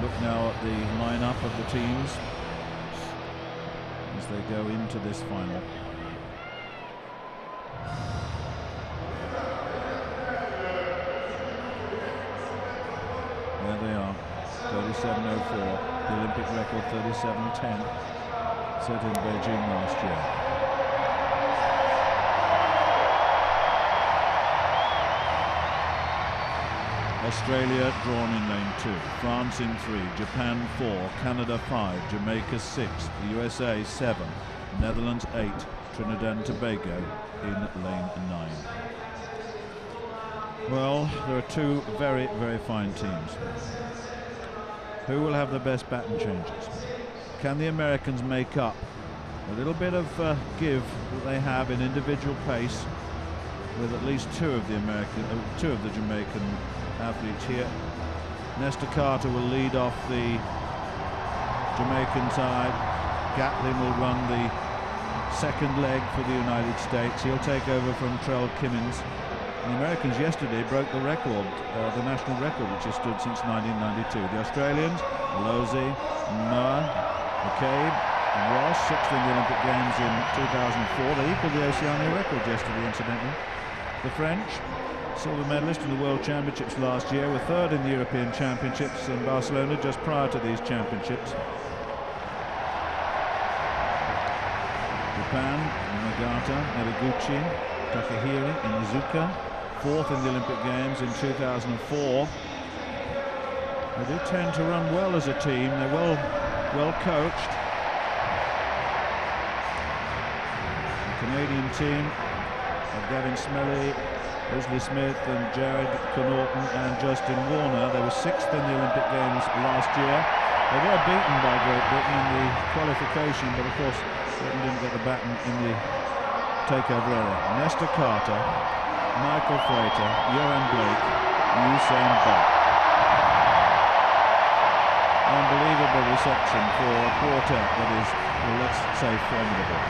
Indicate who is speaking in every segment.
Speaker 1: look now at the lineup of the teams as they go into this final. There they are, 37.04, the Olympic record 37.10, set in Beijing last year. Australia drawn in lane 2, France in 3, Japan 4, Canada 5, Jamaica 6, the USA 7, Netherlands 8, Trinidad and Tobago in lane 9. Well, there are two very, very fine teams. Who will have the best baton changes? Can the Americans make up a little bit of give that they have in individual pace with at least two of the Jamaican athletes here? Nesta Carter will lead off the Jamaican side. Gatlin will run the second leg for the United States. He'll take over from Trell Kimmins. The Americans yesterday broke the record, the national record, which has stood since 1992. The Australians, Losey, Moore, McCabe and Ross, 6th in the Olympic Games in 2004. They equalled the Oceania record yesterday, incidentally. The French, silver medalist in the World Championships last year, were 3rd in the European Championships in Barcelona just prior to these championships. Japan, Nagata, Nariguchi, Takahiri, and Izuka, 4th in the Olympic Games in 2004. They do tend to run well as a team. They're well coached. The Canadian team of Gavin Smelly, Leslie Smith and Jared Connaughton and Justin Warner. They were 6th in the Olympic Games last year. They were beaten by Great Britain in the qualification, but of course Britain didn't get the baton in the takeover area. Nesta Carter, Michael Frater, Johan Blake, Usain Bolt. Unbelievable reception for a quartet that is, well, let's say, formidable.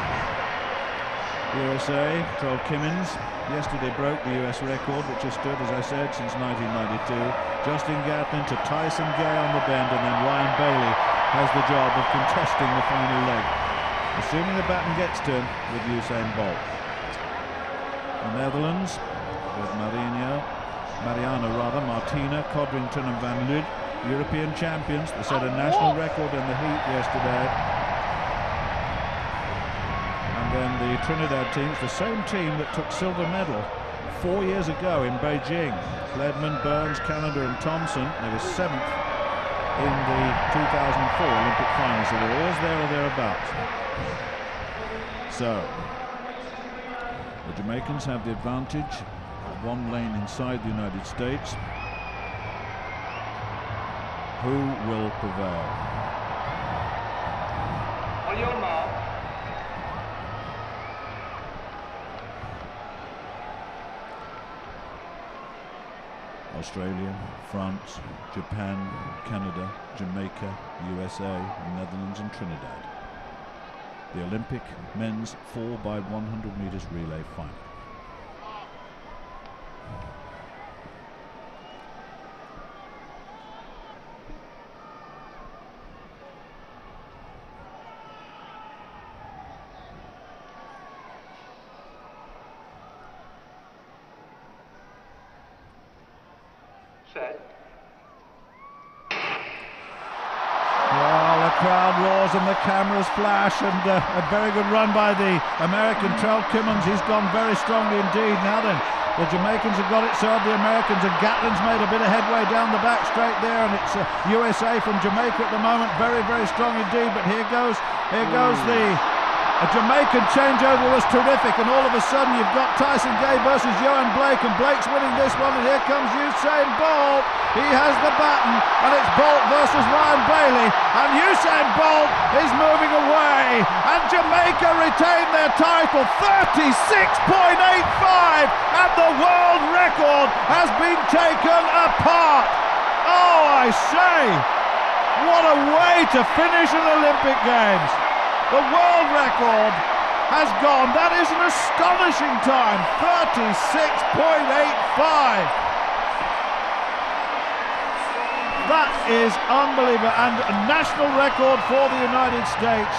Speaker 1: USA, Trell Kimmins, yesterday broke the US record, which has stood, as I said, since 1992. Justin Gatlin to Tyson Gay on the bend, and then Ryan Bailey has the job of contesting the final leg, assuming the baton gets to him with Usain Bolt. The Netherlands, with Mariana Martina, Codrington and Van Lid, European champions. They set a national record in the heat yesterday. And then the Trinidad team, the same team that took silver medal 4 years ago in Beijing. Ledman, Burns, Canada and Thompson. They were 7th in the 2004 Olympic final, so they're always there or thereabouts. So the Jamaicans have the advantage of one lane inside the United States. Who will prevail?
Speaker 2: On your mark.
Speaker 1: Australia, France, Japan, Canada, Jamaica, USA, Netherlands and Trinidad. The Olympic men's 4x100 meters relay final.
Speaker 2: Set.
Speaker 1: Well, the crowd roars and the cameras flash, and a very good run by the American Trell Kimmins. He's gone very strongly indeed. Now then, the Jamaicans have got it served, the Americans, and Gatlin's made a bit of headway down the back straight there, and it's USA from Jamaica at the moment, very, very strong indeed. But here goes a Jamaican changeover was terrific, and all of a sudden you've got Tyson Gay versus Johan Blake, and Blake's winning this one, and here comes Usain Bolt. He has the baton, and it's Bolt versus Ryan Bailey, and Usain Bolt is moving away, and Jamaica retain their title, 36.85, and the world record has been taken apart. Oh, I say, what a way to finish an Olympic Games. The world record has gone. That is an astonishing time, 36.85. That is unbelievable, and a national record for the United States.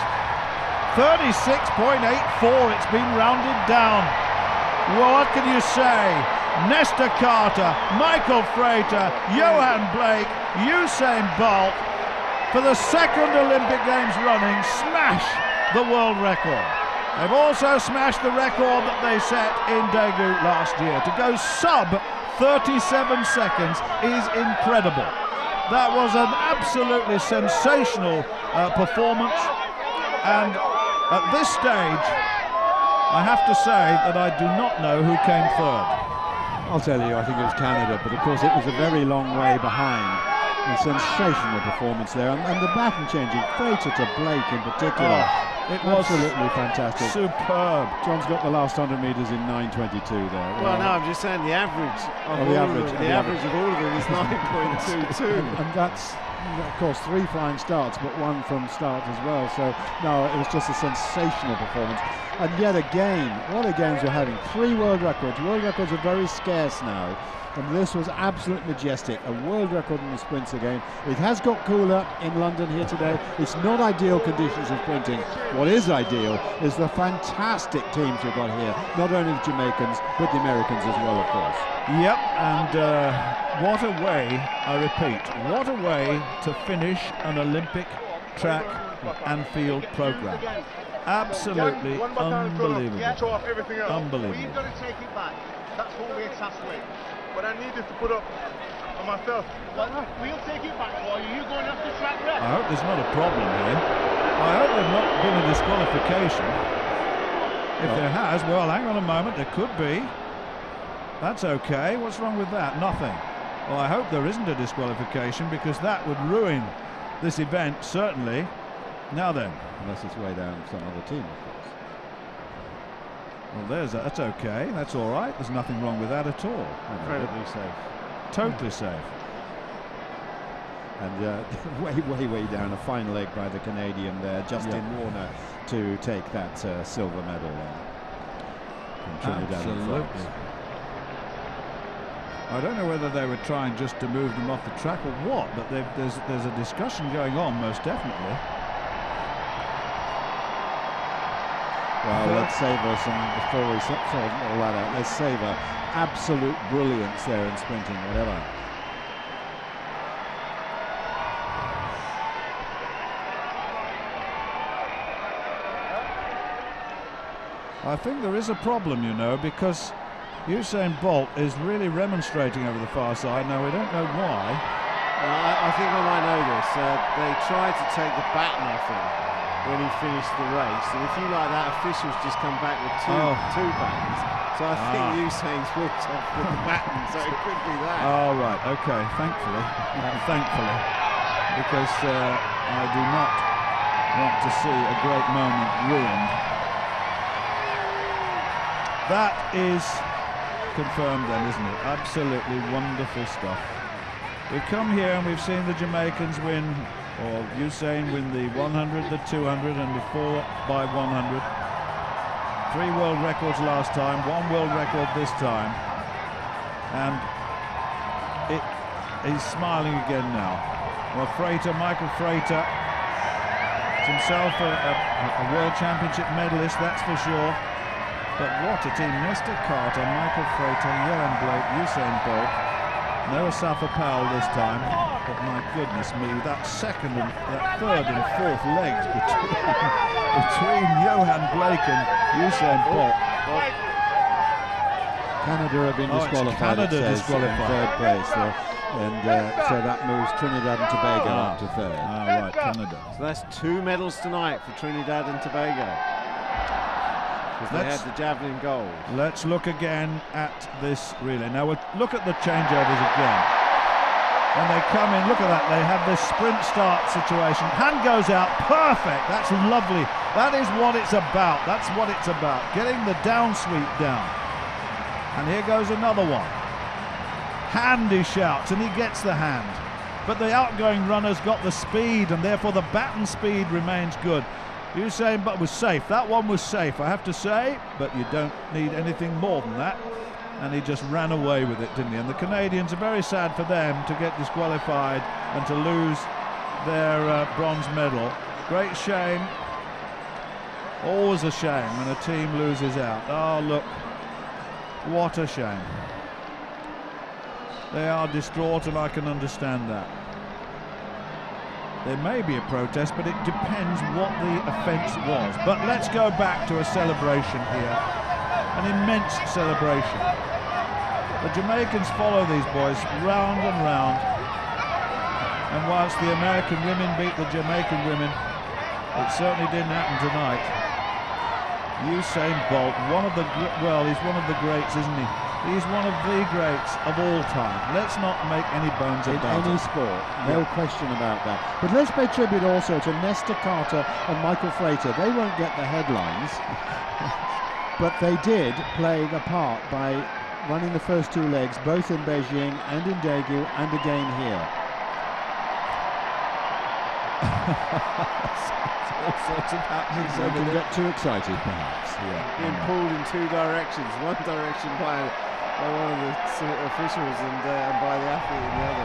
Speaker 1: 36.84, it's been rounded down. What can you say? Nesta Carter, Michael Frater, Johan Blake, Usain Bolt, for the second Olympic Games running, smash the world record. They've also smashed the record that they set in Daegu last year. To go sub 37 seconds is incredible. That was an absolutely sensational performance, and at this stage I have to say that I do not know who came third.
Speaker 3: I'll tell you, I think it was Canada, but of course it was a very long way behind. A sensational performance there, and the baton changing, Frater to Blake in particular.
Speaker 1: It was
Speaker 3: absolutely fantastic.
Speaker 1: Superb.
Speaker 3: John's got the last 100 metres in 9:22 there.
Speaker 4: Well, no, I'm just saying the average of
Speaker 3: the
Speaker 4: average of all of them is 9.22.
Speaker 3: And that's, of course, 3 flying starts, but 1 from start as well. So, no, it was just a sensational performance. And yet again, what a games we're having. 3 world records. World records are very scarce now. And this was absolutely majestic. A world record in the sprints again. It has got cooler in London here today. It's not ideal conditions of sprinting. What is ideal is the fantastic teams we've got here. Not only the Jamaicans, but the Americans as well, of course.
Speaker 1: Yep, and what a way, I repeat, what a way to finish an Olympic track and field programme. Absolutely unbelievable. Unbelievable.
Speaker 5: We've got to take it back. That's what we're tasked with. But I need this to put up on myself. We'll take it back for you. You're going off the track rest.
Speaker 1: I hope there's not a problem here. I hope there's not been a disqualification. If there has, well, hang on a moment, there could be. That's okay. What's wrong with that? Nothing. Well, I hope there isn't a disqualification, because that would ruin this event, certainly. Now then.
Speaker 3: Unless it's way down some other team, of course.
Speaker 1: Well, that's okay. That's all right. There's nothing wrong with that at all.
Speaker 4: Incredibly safe.
Speaker 1: Totally safe.
Speaker 3: And way down, a fine leg by the Canadian there, Justin Warner, to take that silver medal there from Trinidad and France.
Speaker 1: I don't know whether they were trying just to move them off the track or what, but there's a discussion going on, most definitely.
Speaker 3: Well, let's savour some, before we sort all that out, let's savour absolute brilliance there in sprinting, whatever.
Speaker 1: I think there is a problem, you know, because Usain Bolt is really remonstrating over the far side. Now, we don't know why.
Speaker 4: I think I might know this. They tried to take the baton off him when he finished the race, and if you like that, officials just come back with two batons. So I think Usain's walked off with the baton, so it could be that.
Speaker 1: Oh, right, okay, thankfully, because I do not want to see a great moment ruined. That is confirmed then, isn't it? Absolutely wonderful stuff. We've come here and we've seen the Jamaicans win, or Usain win the 100, the 200 and the 4x100. 3 world records last time, 1 world record this time. And he's smiling again now. Well, Frater, Michael Frater, is himself a world championship medalist, that's for sure. But what a team. Nesta Carter, Michael Frater, Johan Blake, Usain Bolt. No Asafa Powell this time, but my goodness me, that second and that third and fourth legs between Johan Blake and Usain Bolt.
Speaker 3: Canada have been disqualified,
Speaker 1: Canada
Speaker 3: it says,
Speaker 1: disqualified.
Speaker 3: in 3rd place there. And so that moves Trinidad and Tobago up to 3rd.
Speaker 1: Ah, right, Canada.
Speaker 4: So that's 2 medals tonight for Trinidad and Tobago. They had the javelin gold.
Speaker 1: Let's look again at this relay. Now we'll look at the changeovers again. When they come in, look at that, they have this sprint start situation. Hand goes out, perfect, that's lovely. That is what it's about, that's what it's about. Getting the down sweep down. And here goes another one. Hand, he shouts, and he gets the hand. But the outgoing runner's got the speed, and therefore the baton speed remains good. Usain Bolt was safe. That one was safe, I have to say, but you don't need anything more than that. and he just ran away with it, didn't he? And the Canadians are very sad for them to get disqualified and to lose their bronze medal. Great shame. Always a shame when a team loses out. Oh, look, what a shame. They are distraught, and I can understand that. There may be a protest, but it depends what the offence was. But let's go back to a celebration here, an immense celebration. The Jamaicans follow these boys round and round, and whilst the American women beat the Jamaican women, it certainly didn't happen tonight. Usain Bolt, he's one of the greats, isn't he? He's one of the greats of all time. Let's not make any bones about it.
Speaker 3: In any sport, no question about that. But let's pay tribute also to Nesta Carter and Michael Frater. They won't get the headlines, but they did play the part by running the first two legs, both in Beijing and in Daegu, and again here.
Speaker 1: All sorts of happenings.
Speaker 3: So can get too excited, perhaps.
Speaker 4: Being pulled in two directions. One direction by one of the officials and by the athlete in the other.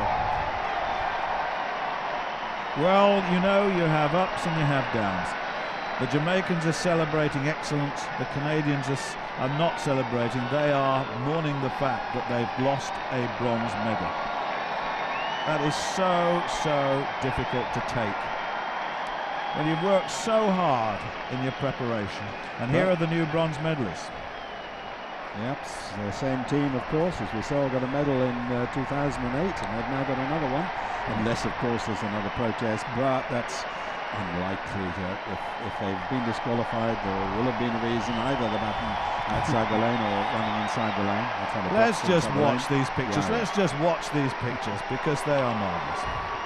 Speaker 1: Well, you know, you have ups and you have downs. The Jamaicans are celebrating excellence. The Canadians are not celebrating. They are mourning the fact that they've lost a bronze medal. That is so difficult to take when you've worked so hard in your preparation. And here are the new bronze medalists.
Speaker 3: Yep, the same team, of course, as we saw, got a medal in 2008, and they've now got another one, unless, of course, there's another protest, but that's unlikely. If they've been disqualified, there will have been a reason, either the baton outside the lane or running inside the lane.
Speaker 1: Let's just watch these pictures. Let's just watch these pictures, because they are marvellous.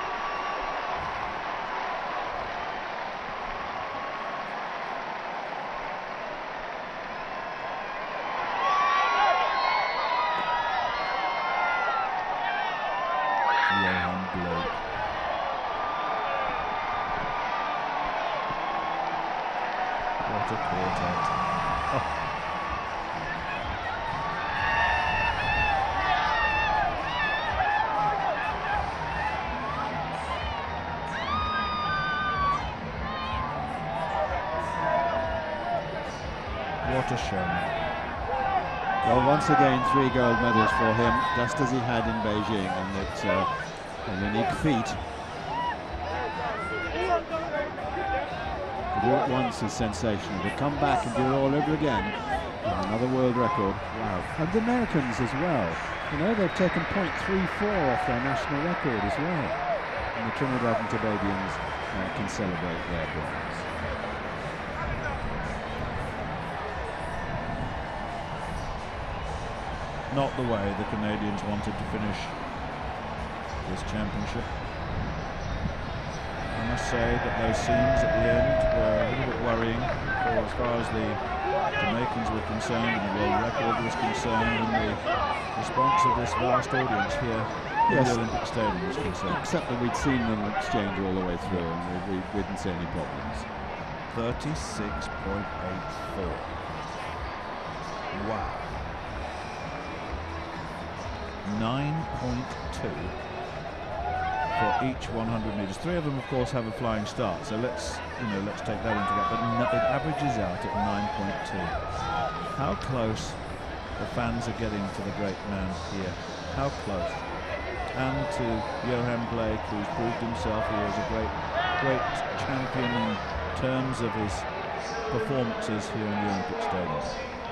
Speaker 1: What a quartet. Oh. What a show.
Speaker 3: Well, once again, 3 gold medals for him, just as he had in Beijing, and it's a unique feat. To do it once is sensational. To come back and do it all over again, another world record. Wow. And the Americans as well. You know, they've taken .34 off their national record as well. And the Trinidad and Tobagoans can celebrate their bronze.
Speaker 1: Not the way the Canadians wanted to finish this championship. I must say that those scenes at the end were a little bit worrying for as far as the Jamaicans were concerned and the world record was concerned, and the response of this vast audience here in the Olympic Stadium was concerned.
Speaker 3: Except that we'd seen them exchange all the way through, and we didn't see any problems.
Speaker 1: 36.84. Wow. 9.2 for each 100 meters. 3 of them, of course, have a flying start. So let's take that into account. But it averages out at 9.2. How close the fans are getting to the great man here. How close. And to Johan Blake, who's proved himself he is a great champion in terms of his performances here in the Olympic Stadium.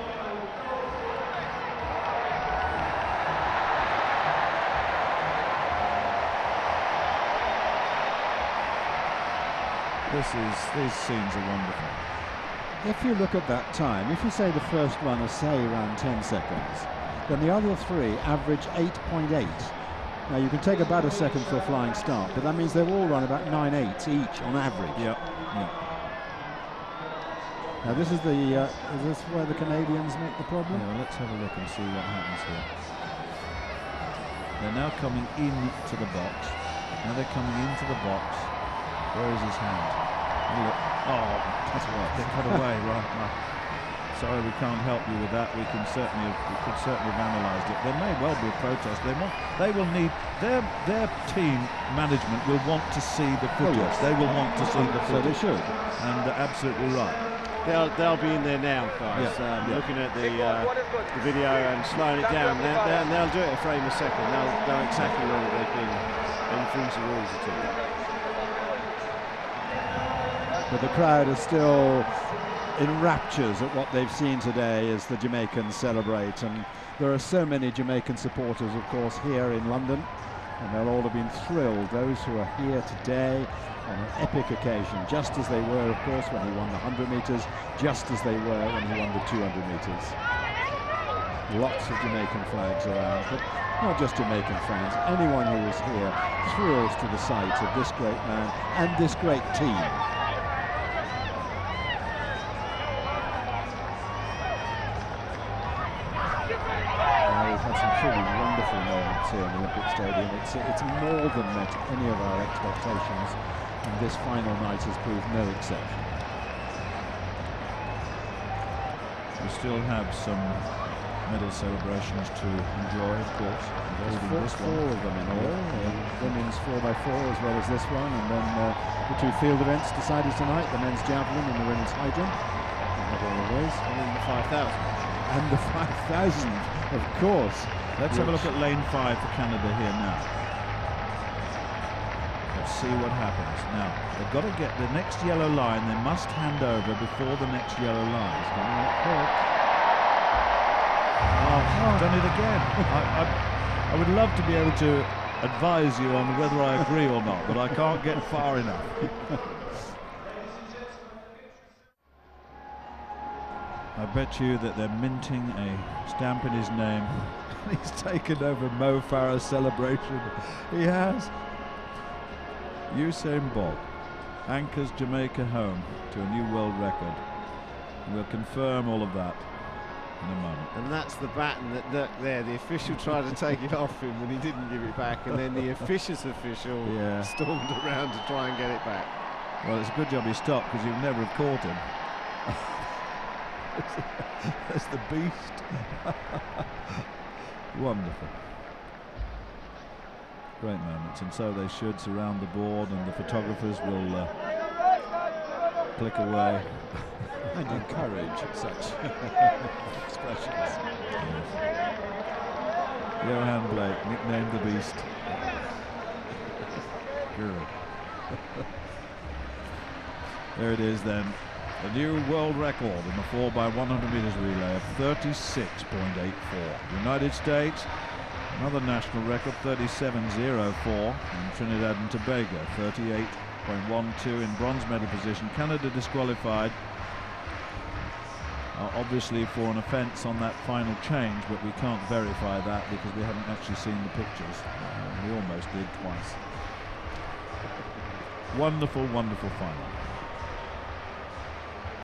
Speaker 1: These scenes are wonderful.
Speaker 3: If you look at that time, if you say the first runner, say, around 10 seconds, then the other 3 average 8.8. Now, you can take about a second for a flying start, but that means they've all run about 9.8 each on average.
Speaker 1: Yep.
Speaker 3: Now, this is this where the Canadians make the problem?
Speaker 1: Yeah, let's have a look and see what happens here. They're now coming into the box. Now they're coming into the box. Where is his hand? Look. Oh, that's right. They cut away, right. sorry, we can't help you with that. We could certainly have analysed it. There may well be a protest. They will need their team management will want to see the footage.
Speaker 3: yes.
Speaker 1: They will want to see the
Speaker 3: So
Speaker 1: footage.
Speaker 3: they should.
Speaker 1: And absolutely right.
Speaker 4: They'll be in there now, guys. Looking at the video and slowing it down. They'll do it a frame a second. They'll know exactly whether they've been infringed the rules at all.
Speaker 3: But the crowd is still in raptures at what they've seen today as the Jamaicans celebrate, and there are so many Jamaican supporters, of course, here in London, and they'll all have been thrilled, those who are here today on an epic occasion, just as they were, of course, when he won the 100 metres, just as they were when he won the 200 metres. Lots of Jamaican flags around, but not just Jamaican fans, anyone who was here thrills to the sight of this great man and this great team. We've had some truly wonderful moments here in the Olympic Stadium. It's more than met any of our expectations, and this final night has proved no exception.
Speaker 1: We still have some medal celebrations to enjoy, of course.
Speaker 3: There's four of them in all, women's 4x4 as well as this one, and then the two field events decided tonight, the men's javelin and the women's high jump. All of those.
Speaker 4: And the 5,000.
Speaker 3: And the 5,000, of course.
Speaker 1: Let's have a look at lane 5 for Canada here now. Let's see what happens. Now, they've got to get the next yellow line. They must hand over before the next yellow line. Oh, done it again. I would love to be able to advise you on whether I agree or not, but I can't get far enough. I bet you that they're minting a stamp in his name. He's taken over Mo Farah's celebration. He has. Usain Bolt anchors Jamaica home to a new world record. We'll confirm all of that in a moment.
Speaker 4: And that's the baton that there. The official tried to take it off him when he didn't give it back, and then the official stormed around to try and get it back.
Speaker 1: Well, it's a good job he stopped, because you'd never have caught him. There's the beast. Wonderful. Great moments, and so they should surround the board, and the photographers will click away
Speaker 3: And encourage such expressions.
Speaker 1: Yes. Johan Blake, nicknamed the Beast. Good. There it is then. A new world record in the 4x100 meters relay of 36.84. United States, another national record, 37.04 in Trinidad and Tobago, 38.12 in bronze medal position. Canada disqualified, obviously for an offence on that final change, but we can't verify that because we haven't actually seen the pictures. We almost did twice. Wonderful, wonderful final.